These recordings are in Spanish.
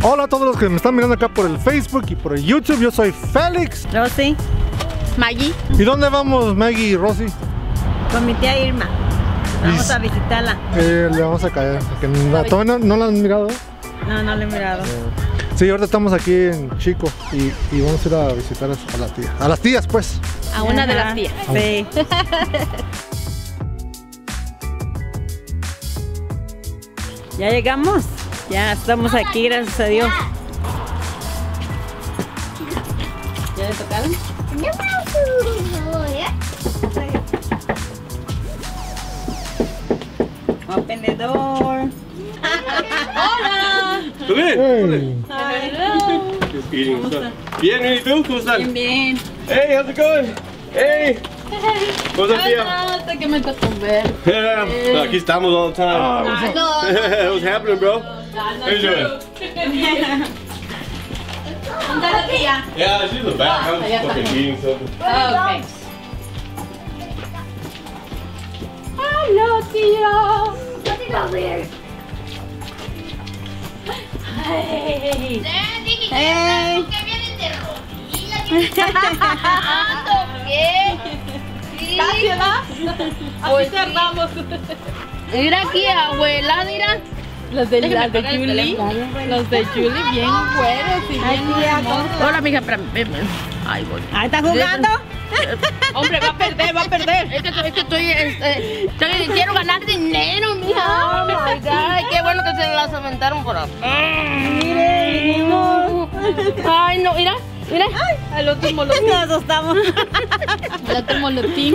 Hola a todos los que me están mirando acá por el Facebook y por el YouTube. Yo soy Félix. Rosy. Maggie. ¿Y dónde vamos, Maggie y Rosy? Con mi tía Irma. Vamos a visitarla. Le vamos a caer. ¿Todavía no la han mirado? No, no la he mirado. Sí, ahorita estamos aquí en Chico y vamos a ir a visitar a la tía. A las tías, pues. A una de las tías. Sí. Ya llegamos. Ya estamos aquí, gracias a Dios. ¿Ya le tocaron? Open the door. Hola. ¿Todo bien? Hey. Hello. Just eating stuff. Bien, ¿y tú? ¿Cómo estás? Bien, bien. Hey, how's it going? Hey. ¿Cómo estás, tía? Hasta que me tocó ver. Yeah, aquí estamos all the time. What's happening, bro? How you doing? ¿Dónde está la tía? Yeah, she's in the back. I allá was está. fucking eating something. Okay. Hola, tía. Hey. Hey. Que vienen de rodillas. ¿Qué? Así cerramos. Mira aquí, abuela, mira. Los de Julie. Los de Julie bien buenos y bien hermosos. Hola, mija, espérame. Ay, voy. Ahí está jugando. Hombre, va a perder, va a perder. Es que quiero ganar dinero, mija. Oh my God, qué bueno que se las aventaron por acá. Mire, vinimos. Ay, no, mira. Mira. Al otro molotín. Nos asustamos. Al otro molotín.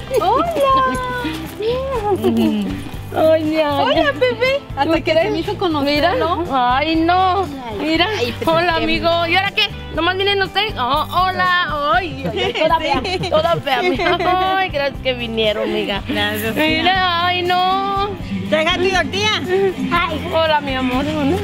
Ay, mira. Hola, bebé. Hasta que se me hizo conocer, Mira, ¿no? Ay, no. Mira. pues, Hola, amigo. ¿Y ahora qué? ¿Nomás vienen ustedes? Oh, hola. Ay, toda fea. Toda fea, mija. Ay, gracias que vinieron, amiga. Gracias. Mira, ay, no. Traiga tu tortilla. Ay, hola, mi amor.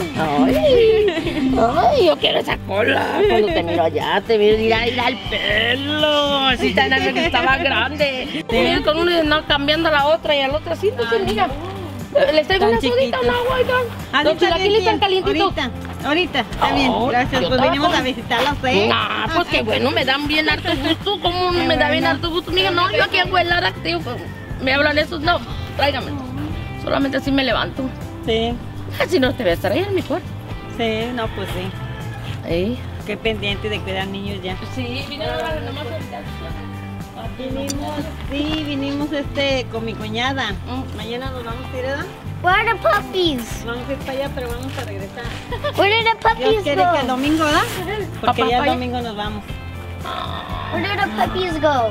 Ay, yo quiero esa cola. Cuando te miro allá, te miro, mira el pelo. Así tan grande que estaba grande. Sí, con uno no cambiando a la otra y a la otra así. Entonces, mira. Les traigo Tan una sodita, chiquitos. un agua, oigan. Ah, Los está bien, chilaquiles están tía. calientitos. Ahorita, está bien. Ay, Gracias, yo pues estaba venimos con- a visitarlos, ¿eh? Ah, pues qué bueno, me dan bien harto gusto. ¿Cómo me da bien bueno. harto gusto? Mira, no, yo aquí abuelada, tío, pues, me hablan esos, no, tráigame. Solamente así me levanto. Sí, Así no te voy a estar ahí en mi cuarto. sí, no, pues sí. ¿Eh? Qué pendiente de cuidar niños ya. Sí, vine nomás ahorita. Vinimos con mi cuñada. Mañana nos vamos a ir, ¿verdad? Where are the puppies? Vamos a ir para allá, pero vamos a regresar. Where did the Dios puppies quiere que el go? domingo, ¿verdad? Porque Papá, ya el vaya. domingo nos vamos. Where did the puppies go?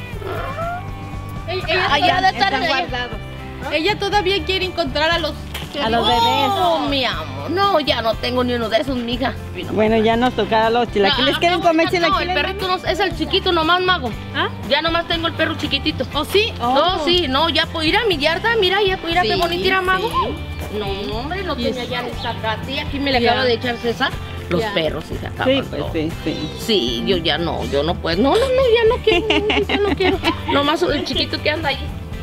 Allá de estar Están allá. guardados. Ella todavía quiere encontrar a los bebés. Oh, mi amor. No, ya no tengo ni uno de esos, mija. Bueno, ya nos tocará los chilaquiles. No, ¿Quieren no, comer no, chilaquiles? el perrito no, es el chiquito nomás, mago. ¿Ah? Ya nomás tengo el perro chiquitito. ¿Oh, sí? No, sí, no, ya puedo ir a mi yarda, mira, ya puedo ir a Sí, qué bonita ir a mago. sí. No, hombre, no Y tenía es- ya ni sacate. Aquí me le Ya. acaba de echar César. Los Ya. perros, y se acaban. Sí, pues todo. sí, sí. Sí, yo no puedo. No, ya no quiero, ya no quiero. Nomás el chiquito que anda ahí.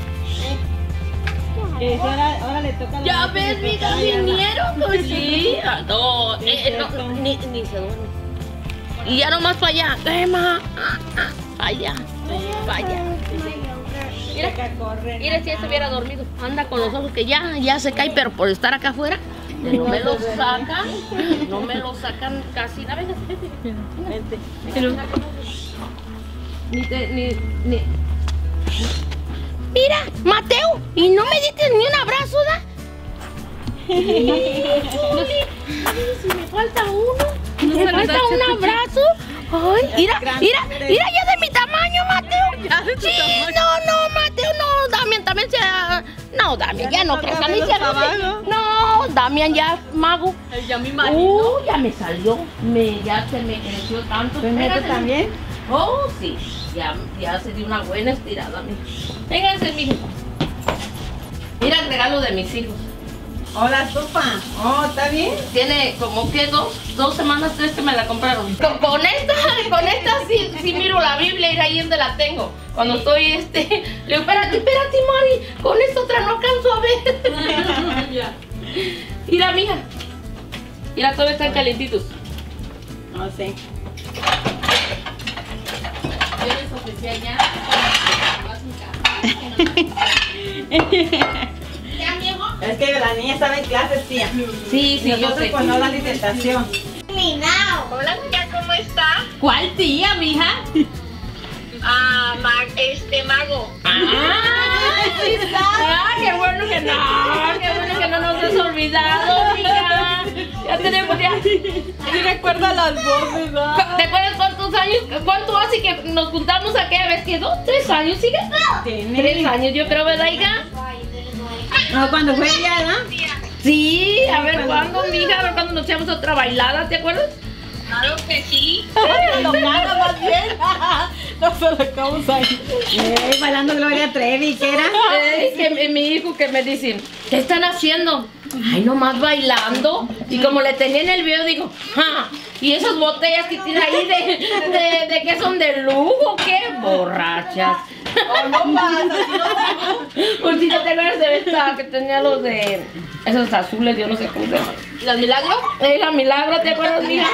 Ahora le toca a los Ya niños ves, que mija, se vayan, ¿no? vinieron, pues sí. No, no, ni se duerme. Y ya nomás para allá. Emma, allá, vaya. Mira, Acá corren. mira si él se hubiera dormido. Anda con los ojos que ya se cae, pero por estar acá afuera, no me lo sacan. No me lo sacan casi. A ver, Vente. ni. Mira, Mateo, y no me diste ni un abrazo, ¿da? Si me falta uno, me falta un abrazo. Ay, mira, ya de mi tamaño, Mateo. Sí, no, Mateo, no, Damián también se... No, Damián ya no crece, ni se abajo. No, Damián ya, mago. Ya mi marido. Ya me salió, ya se me creció tanto. ¿Pues Neto Espérate. también? Oh, sí, ya se dio una buena estirada, mijo. Vénganse, mijo. Mira el regalo de mis hijos. Hola, sopa. Oh, ¿está bien? Tiene como que dos semanas, 3 que me la compraron. Con esta sí miro la Biblia y ahí donde la tengo. Cuando estoy le digo, espérate, Mari, con esta otra no alcanzo a ver. Ya. Mira, mija. Mira, todavía están calientitos. No sé. Yo les ofrecí allá. Es que la niña estaba en clases, tía. Sí, sí, yo Nosotros sé. pues no la disertación. Hola, tía, ¿cómo está? ¿Cuál tía, mija? Mago. Qué bueno que no nos has olvidado, mija. Ya tenemos ya. Sí recuerda las voces, ¿no? ¿Te acuerdas cuánto hace que nos juntamos aquella vez? ¿Qué? 2, 3 años, ¿sigue? 3 años, yo creo, ¿verdad, hija? No, cuando fue ella, ¿no? Sí, a ver cuándo, mija, a ver cuándo nos echamos otra bailada, ¿te acuerdas? Claro que sí. Lo malo más bien. Nos colocamos ahí. Bailando Gloria Trevi, ¿qué era? Es que mi hijo que me dicen, ¿qué están haciendo? Ay, nomás bailando. Y como le tenía en el video, digo, ¡ja! ¿Y esas botellas que tiene ahí de que son de lujo? ¿Qué? Borrachas. No pasa, Pues si no te acuerdas de esta que tenía los de esos azules, yo no sé cómo se llaman. ¿Las milagros? La Milagro, ¿te acuerdas, mija?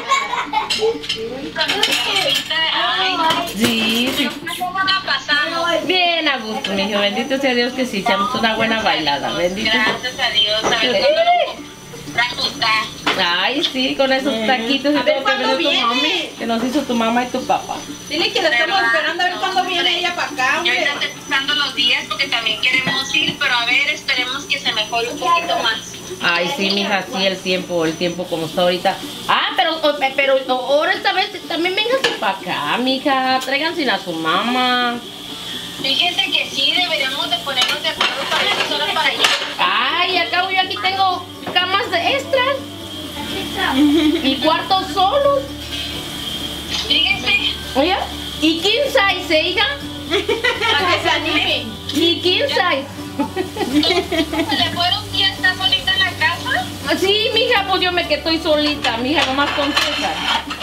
Ay, Sí, sí. ¿cómo la pasamos? Bien a gusto, mijo. Bendito sea Dios que sí, echamos una buena bailada. Bendito. Gracias a Dios. A ver cuándo nos ajustar. Ay, sí, con esos taquitos y A ver, todo ¿cuándo que, viene? que nos hizo tu mamá y tu papá. Dile que la estamos esperando a ver cuándo viene ella para acá, Yo hombre. ahorita estoy buscando los días porque también queremos ir, pero a ver, esperemos que se mejore un poquito más. Ay, sí, mija, sí, el tiempo como está ahorita. Ah, pero ahora esta vez también vénganse para acá, mija. Tráiganse a su mamá. Fíjese que sí, deberíamos de ponernos de acuerdo para ir solo para allá. Ay, acabo yo aquí tengo camas extras. Y cuartos solos. Fíjese, Oye, y king size, hija. Para que se anime. Y king size. ¿se le fueron un día estar solita en la casa? Sí, mija, pues yo me quedé solita, mija, nomás con César.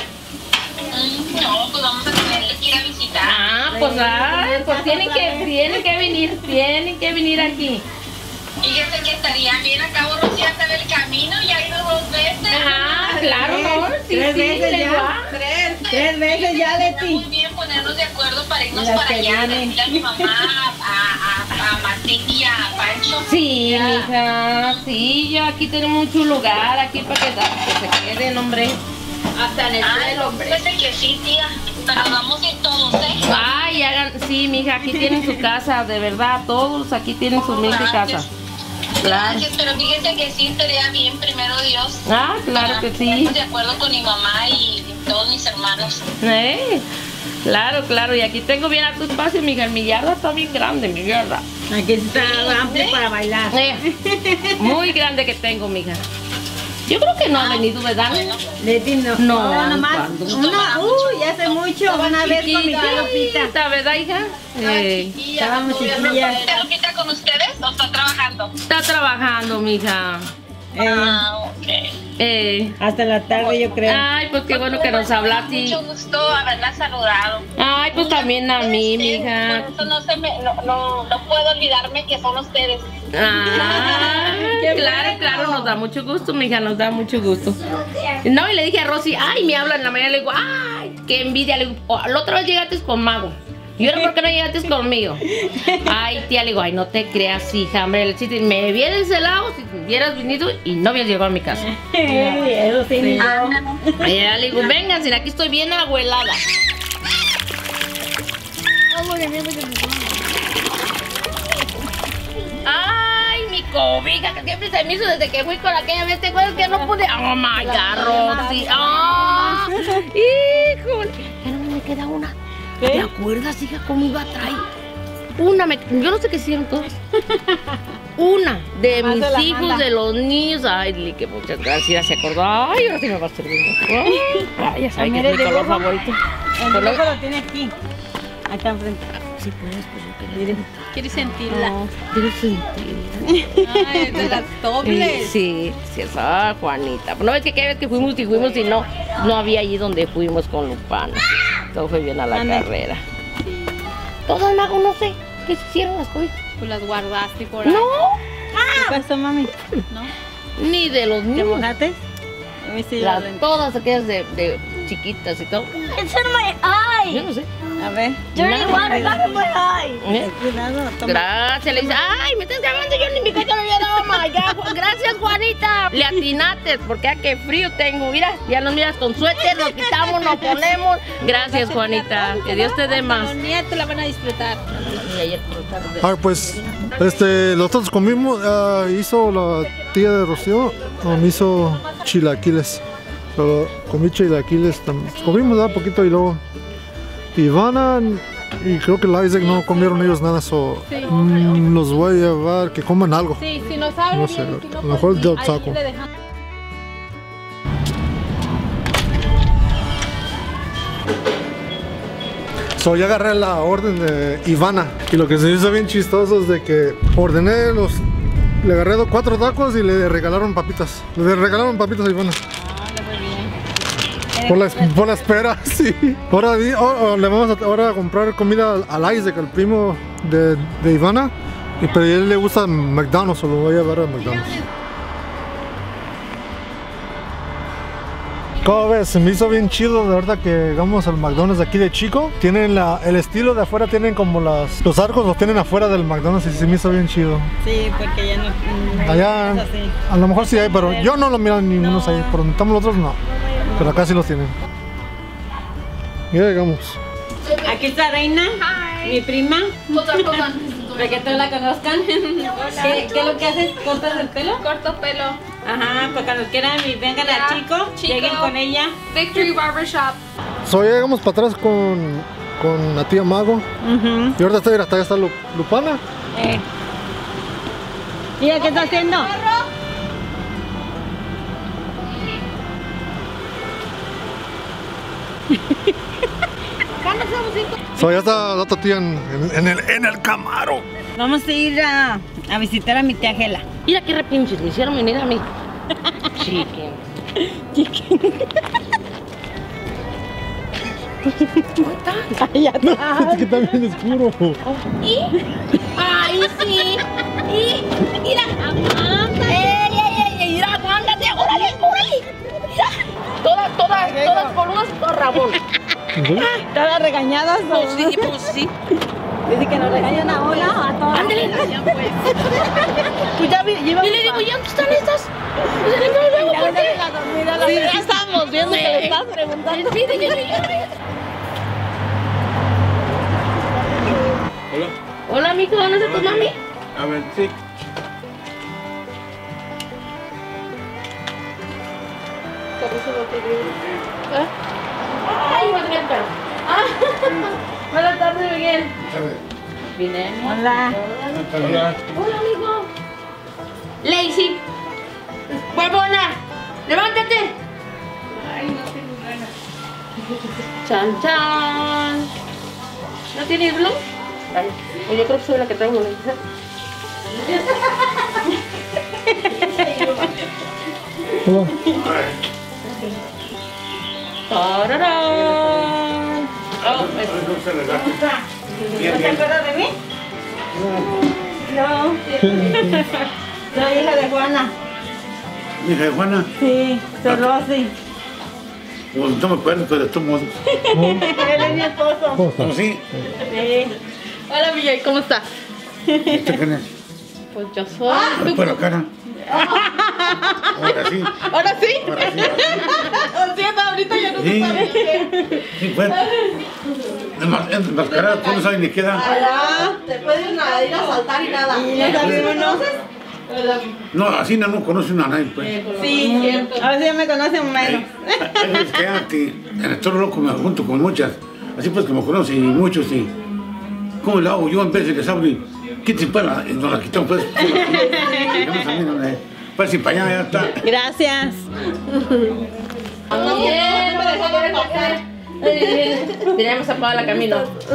No, pues vamos a tener que ir a visitar. Pues tienen que venir aquí. Fíjese que estaría bien, acabo Rocío sabe el camino y ha ido 2 veces. Claro, ¿no? Sí, Tres veces le ya. va. Tres veces ya, Está Leti. muy bien ponernos de acuerdo para irnos Las para que allá, vienen. decirle a mi mamá, a Martín y a Pancho. Sí, mija, sí, yo aquí tengo mucho lugar, aquí para que se queden, hombre. Hasta en el suelo, hombre. Fíjese que sí, tía, pero vamos a ir todos, ¿eh? Ay, sí, mija, aquí tienen su casa, de verdad, todos aquí tienen su humilde casa. Claro. Gracias, pero fíjese que sí estaría bien, primero Dios. Claro que sí. Estamos de acuerdo con mi mamá y todos mis hermanos. Claro, y aquí tengo bien harto espacio, mija, mi yarda está bien grande, mi yarda. Aquí está amplio para bailar. Muy grande que tengo, mija. Yo creo que no ha venido, ¿verdad? Leti no. No, nomás. ¿cuándo? Ya hace mucho. Una vez con mi tía Lupita. Chiquita, ¿verdad, hija? Estábamos chiquillas. ¿Está Lupita con ustedes o está trabajando? Está trabajando, mija. Ok. Hasta la tarde, yo creo. Ay, pues qué bueno que nos hablaste. Mucho gusto haberla saludado. Ay, pues también a mí, Sí, mija. Por eso no puedo olvidarme que son ustedes. Claro, nos da mucho gusto, mija, nos da mucho gusto. No, y le dije a Rosy, ay, me habla en la mañana, le digo, ay, qué envidia. Le digo, la otra vez llegaste con Mago. ¿Y ahora por qué no llegaste conmigo? Ay, tía, le digo, ay, no te creas, hija, hombre, me vienes de lado si hubieras venido y no hubieras llegado a mi casa. Eso sí, ni yo. Ya le digo, vengan, si aquí estoy bien abuelada. Ay, mi cobija, que siempre se me hizo desde que fui con aquella vez, ¿te acuerdas que no pude? Oh my God, Rosy. Oh, híjole. Ya no me queda una. ¿Te acuerdas, hija, cómo iba a traer? Yo no sé qué hicieron todos. Una de Más mis de la hijos, manda. de los niños. Ay, Lili, que muchas gracias, se acordó. Ay, ahora sí me va a servir. Ay, ya sabes que es mi color favorito. El teléfono lo tiene aquí. Acá enfrente. Si puedes, pues yo quería. ¿Quieres sentirla? Quiero sentir. Ay, es de las dobles. Sí, esa Juanita. No ves que cada vez que fuimos y no había allí donde fuimos con Lupana. Todo fue bien a la carrera. Sí. Todas, Mago, no sé. ¿Qué se hicieron las cosas? Pues las guardaste por ahí. No, ¿Qué pasó, mami? ¿No? ni de los ¿Te niños. mojaste? Todas aquellas de chiquitas y todo. It's in my eye. Yo no sé. A ver. Dirty water got in my eye. Cuidado, toma. Gracias, le dice, ay, me estás grabando, yo ni mi casa no había dado, my God. Gracias, Juanita. Le atinaste, porque qué frío tengo. Mira, ya nos miras con suéter, nos quitamos, nos ponemos. Gracias, Juanita. Que Dios te dé más. Los nietos la van a disfrutar. Pues, nosotros comimos, hizo la tía de Rocío, me hizo chilaquiles. Comí chilaquiles, comimos un poquito y luego Ivana y creo que la Isaac no comieron ellos nada, los voy a llevar que coman algo. Sí, si nos abre No bien, sé, si no, a lo mejor pues, del ahí taco. le dejamos. Ya agarré la orden de Ivana y lo que se hizo bien chistoso es de que le agarré 4 tacos y le regalaron papitas. Le regalaron papitas a Ivana. Por la espera, sí. Ahora le vamos a comprar comida al Isaac, al primo de Ivana. Pero a él le gusta McDonald's, o lo voy a llevar a McDonald's. ¿Cómo ves? Se me hizo bien chido de verdad que vamos al McDonald's de aquí de Chico. Tienen el estilo de afuera, tienen como los arcos los tienen afuera del McDonald's y se me hizo bien chido. Sí, porque ya no Allá es así. a lo mejor sí hay, pero yo no lo miro ninguno ahí. Por donde estamos los otros no. Pero acá sí los tienen. Ya llegamos. Aquí está Reina, mi prima. Para que todos la conozcan. ¿Qué es lo que haces? ¿Cortas el pelo? Corto pelo. Ajá, pues cuando quieran y vengan a Chico, lleguen con ella. Victory Barbershop. Ya llegamos para atrás con la tía Mago. Y ahorita estoy hasta allá está Lupana. Mira, ¿qué está haciendo? Ya está la otra tía en el Camaro. Vamos a ir a visitar a mi tía Gela. Mira qué repinches, me hicieron venir a mí. Chicken. Ay, ya No, es que está bien oscuro. Ay, sí. Mira, aguanta. Mira, aguántate. Órale. Mira. Todas boludas por Ramón. ¿Todas regañadas? Pues sí. Dice que nos regañan a una o a todas. Ándale. Pues ya lleva. Y le digo, ¿ya dónde están estas? Y le digo, luego, ¿por qué? Sí, ya estábamos viendo que le estabas preguntando. Hola. Hola, mijo, ¿dónde está tu mami? A ver, sí. Ay, Margarita. Buenas tardes, Miguel. Vine. Hola. Hola, amigo. Lacey. Huevona. Levántate. Ay, no tengo ganas. Chan. ¿No tienes blog? Yo creo que soy la que traigo la lista. ¡Tararán! ¿No te acuerdas de mí? No. Soy hija de Juana. ¿Hija de Juana? Sí, soy Rosy. Pues no me acuerdo, pero de todos modos. Él es mi esposo. ¿Cómo sí? Sí. Hola, Miguel, ¿cómo estás? ¿Usted quién es? Pues yo soy. Por la cara. Ahora sí. ¿Ahora sí? Ahora sí. Lo siento, ahorita ya no Sí. se sabe qué. Sí, pues. Enmascarada, tú no sabes ni qué da. Te pueden ir a saltar y nada. ¿Y no sabes conoces? No, así no conocen a nadie, pues. Sí, cierto. A ver si ya me conocen menos. Hay veces que en el Toro Loco me junto con muchas. Así pues que me conocen y muchos, sí. ¿Cómo le hago? Yo en vez de les hablo y quítense para nos la quitamos, pues. Pues si para allá ya está. Gracias. Mira, hemos apagado la camino.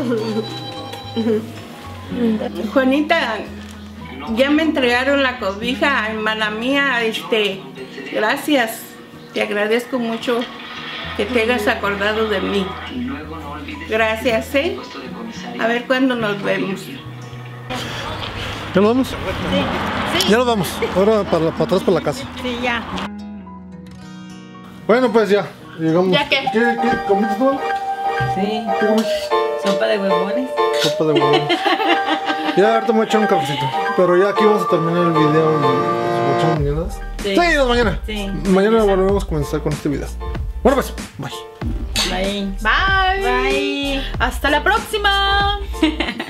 Juanita, ya me entregaron la cobija, hermana mía, gracias. Te agradezco mucho que te hayas acordado de mí. Gracias, ¿eh? A ver cuándo nos vemos. ¿Ya nos vamos? Sí. Ya nos vamos. Ahora para atrás para la casa. Sí, ya. Bueno, pues ya. Llegamos. ¿Ya qué? ¿Qué comiste tú? Sí. ¿Qué comiste? Sopa de huevones. Sopa de huevos. Ya, ahorita me voy a echar un cafecito. Pero ya aquí vamos a terminar el video. ¿Nos echamos mañana? Sí. Sí, mañana. Sí. Mañana volvemos a comenzar con este video. Bueno, pues, bye. Bye. Bye. Bye. Hasta la próxima.